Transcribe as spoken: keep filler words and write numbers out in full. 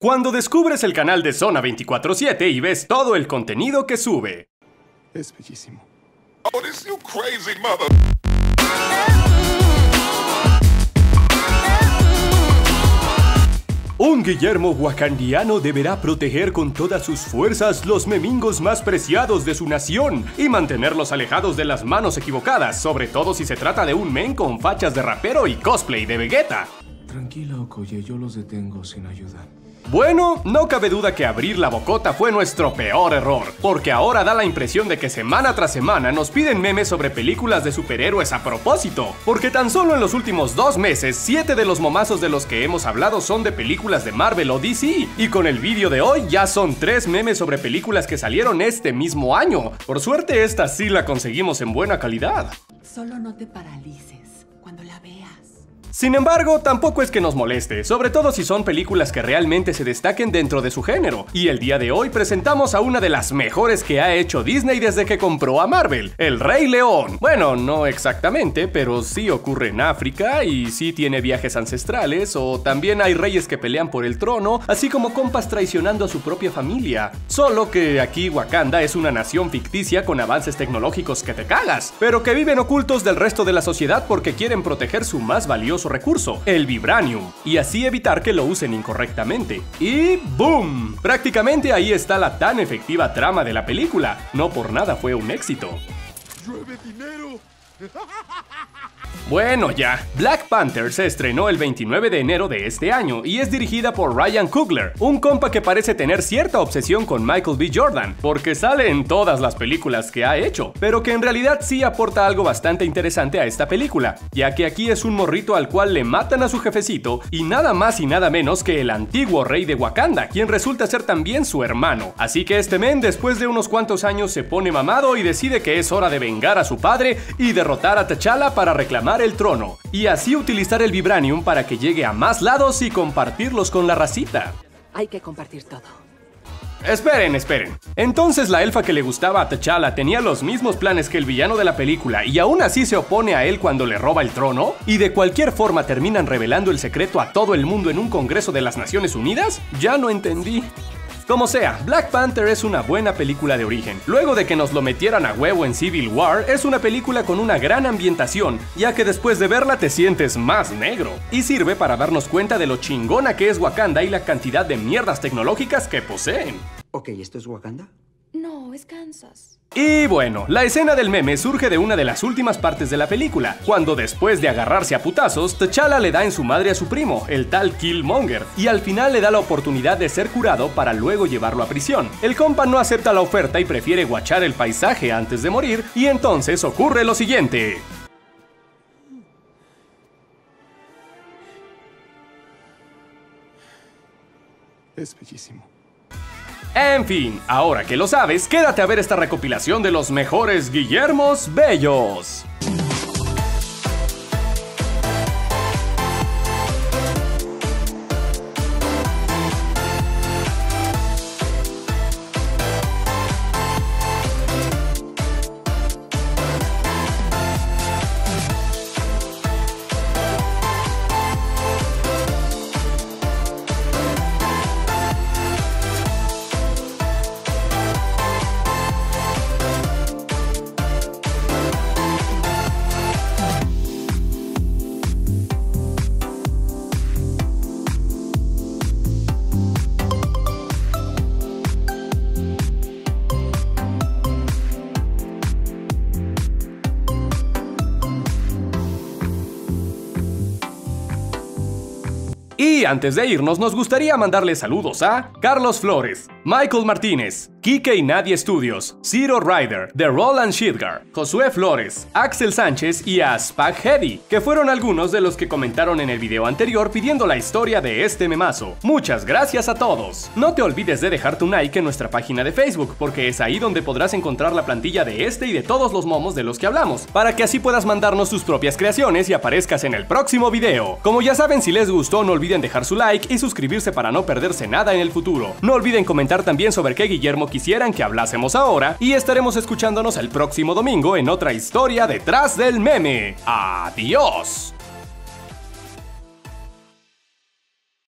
Cuando descubres el canal de Zona veinticuatro siete y ves todo el contenido que sube. Es bellísimo. Oh, this you crazy mother. Un Guillermo wakandiano deberá proteger con todas sus fuerzas los memingos más preciados de su nación y mantenerlos alejados de las manos equivocadas, sobre todo si se trata de un men con fachas de rapero y cosplay de Vegeta. Tranquila, Okoye, yo los detengo sin ayuda. Bueno, no cabe duda que abrir la bocota fue nuestro peor error, porque ahora da la impresión de que semana tras semana nos piden memes sobre películas de superhéroes a propósito, porque tan solo en los últimos dos meses, siete de los momazos de los que hemos hablado son de películas de Marvel o D C, y con el vídeo de hoy ya son tres memes sobre películas que salieron este mismo año. Por suerte esta sí la conseguimos en buena calidad. Solo no te paralices cuando la veas. Sin embargo, tampoco es que nos moleste, sobre todo si son películas que realmente se destaquen dentro de su género. Y el día de hoy presentamos a una de las mejores que ha hecho Disney desde que compró a Marvel, El Rey León. Bueno, no exactamente, pero sí ocurre en África y sí tiene viajes ancestrales, o también hay reyes que pelean por el trono, así como compas traicionando a su propia familia. Solo que aquí Wakanda es una nación ficticia con avances tecnológicos que te cagas, pero que viven ocultos del resto de la sociedad porque quieren proteger su más valioso recurso, el vibranium, y así evitar que lo usen incorrectamente. Y ¡boom! Prácticamente ahí está la tan efectiva trama de la película. No por nada fue un éxito. Llueve dinero. Bueno ya, Black Panther se estrenó el veintinueve de enero de este año y es dirigida por Ryan Coogler, un compa que parece tener cierta obsesión con Michael B. Jordan, porque sale en todas las películas que ha hecho, pero que en realidad sí aporta algo bastante interesante a esta película, ya que aquí es un morrito al cual le matan a su jefecito y nada más y nada menos que el antiguo rey de Wakanda, quien resulta ser también su hermano. Así que este men después de unos cuantos años se pone mamado y decide que es hora de vengar a su padre y derrotar a T'Challa para reclamar el trono, y así utilizar el vibranium para que llegue a más lados y compartirlos con la racita. Hay que compartir todo. Esperen, esperen. Entonces la elfa que le gustaba a T'Challa tenía los mismos planes que el villano de la película y aún así se opone a él cuando le roba el trono, y de cualquier forma terminan revelando el secreto a todo el mundo en un congreso de las Naciones Unidas. Ya no entendí. Como sea, Black Panther es una buena película de origen. Luego de que nos lo metieran a huevo en Civil War, es una película con una gran ambientación, ya que después de verla te sientes más negro. Y sirve para darnos cuenta de lo chingona que es Wakanda y la cantidad de mierdas tecnológicas que poseen. Ok, ¿esto es Wakanda? No, es Kansas. Y bueno, la escena del meme surge de una de las últimas partes de la película, cuando después de agarrarse a putazos, T'Challa le da en su madre a su primo, el tal Killmonger, y al final le da la oportunidad de ser curado para luego llevarlo a prisión. El compa no acepta la oferta y prefiere guachar el paisaje antes de morir, y entonces ocurre lo siguiente. Es bellísimo. En fin, ahora que lo sabes, quédate a ver esta recopilación de los mejores Guillermos bellos. Y antes de irnos, nos gustaría mandarle saludos a Carlos Flores, Michael Martínez, Kike y Nadia Studios, Zero Rider, The Roland Shidgar, Josué Flores, Axel Sánchez y a Spag Heady, que fueron algunos de los que comentaron en el video anterior pidiendo la historia de este memazo. Muchas gracias a todos. No te olvides de dejar tu like en nuestra página de Facebook, porque es ahí donde podrás encontrar la plantilla de este y de todos los momos de los que hablamos, para que así puedas mandarnos tus propias creaciones y aparezcas en el próximo video. Como ya saben, si les gustó, no olviden dejar su like y suscribirse para no perderse nada en el futuro. No olviden comentar también sobre qué Guillermo quisieran que hablásemos ahora, y estaremos escuchándonos el próximo domingo en otra historia detrás del meme. ¡Adiós!